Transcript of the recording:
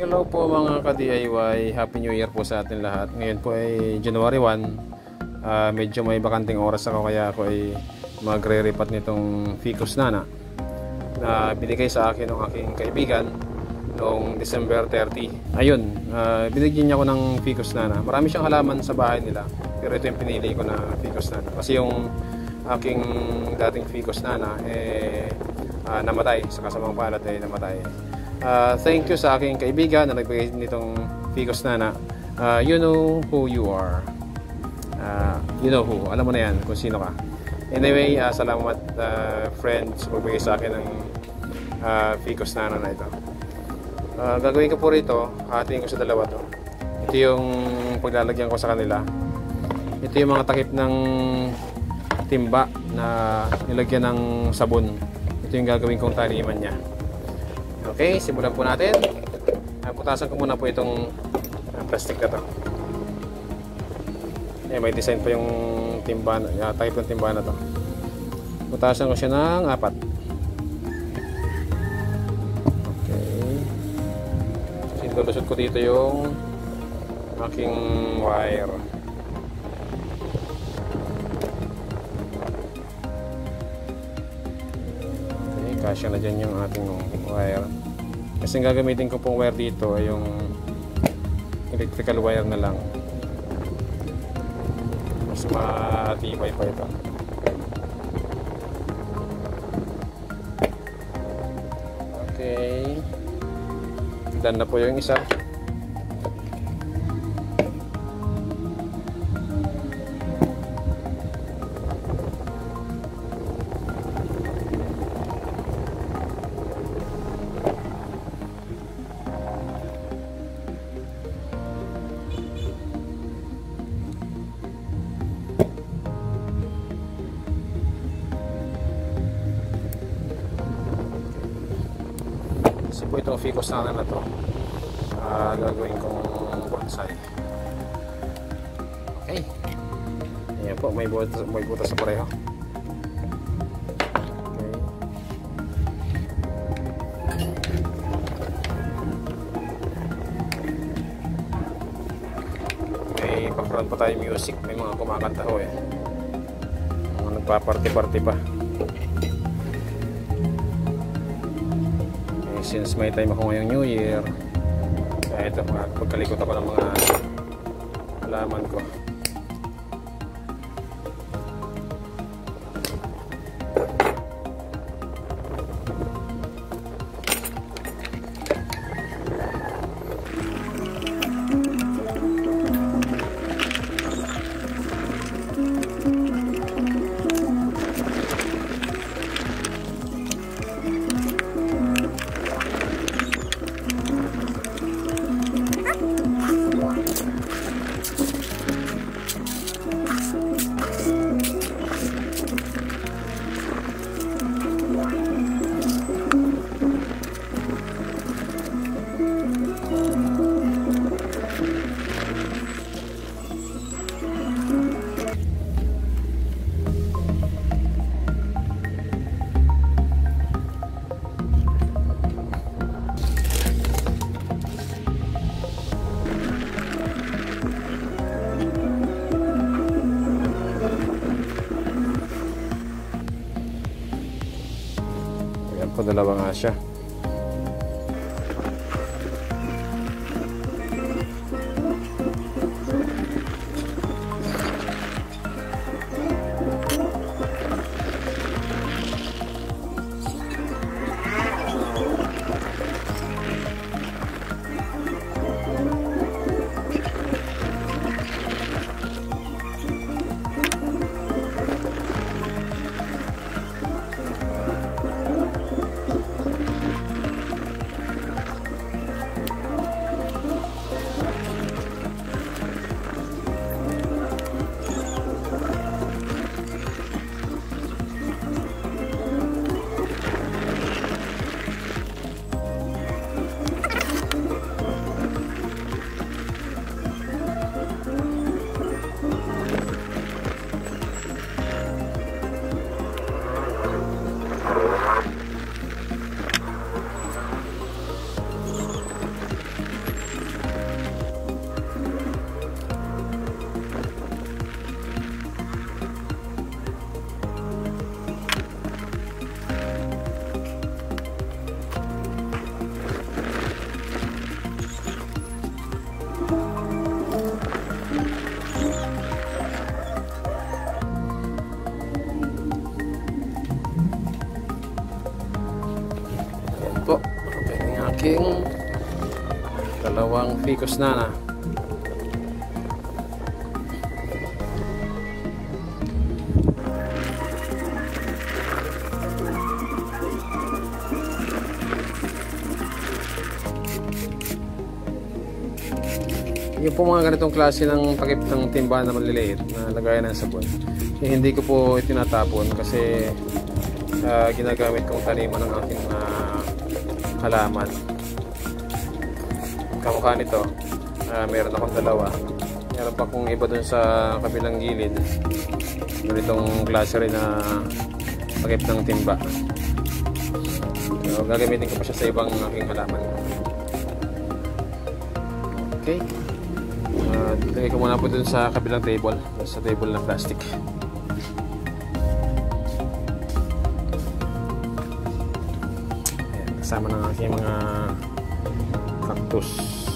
Hello po mga ka-DIY, Happy New Year po sa atin lahat. Ngayon po ay January 1. Medyo may bakanting oras ako kaya ako ay magre-repat nitong Ficus Nana na binigay sa akin ng aking kaibigan noong December 30. Ayun, binigyan niya ako ng Ficus Nana. Marami siyang halaman sa bahay nila, pero ito yung pinili ko na Ficus Nana kasi yung aking dating Ficus Nana namatay, sa kasamang palad ay namatay. Thank you sa aking kaibigan na nagbigay nitong Ficus Nana. You know who you are. You know who. Alam mo na yan kung sino ka. Anyway, salamat friends sa pagbigay sa akin ng Ficus Nana na ito. Gagawin ko po rito, hatiin ko sa dalawa to. Ito yung paglalagyan ko sa kanila. Ito yung mga takip ng timba na nilagyan ng sabon. Ito yung gagawin kong taniman niya. Okay, simulan po natin. Putasan ko muna po itong plastic na to. May design pa yung timba, type ng timba na to. Putasan ko siya ng 4. Okay. Sindulusot ko dito yung aking wire. Okay, kasya na dyan yung ating wire. Kasi gagamitin ko pong wire dito ay yung electrical wire na lang. Mas matibay pa ito. Okay. Done na po yung isa. So po itong Ficus Nana na to, gagawin kong bonsai. Okay, ayan po, may butas sa pareho. Okay, may background pa tayo music, may mga kumakanta ho mga nagpa-party-party pa. Since may time ako ngayong New Year, kaya ito, pagkalikot ako ng mga halaman ko. Dalawa nga siya. aking dalawang ficus nana. Yung po mga ganitong klase ng takip ng timba na maliliit na lagayan ng sabon, hindi ko po itinatapon kasi ginagamit kong taniman ng aking halaman. Kamukha nito, meron akong dalawa. Meron pa kong iba dun sa kabilang gilid, ganitong klase rin na takip ng timba. So, gagamitin ko pa siya sa ibang aking halaman. Okay. Lagay ko muna po dun sa kabilang table, sa table na plastic. Ayan, kasama ng aking mga cactus.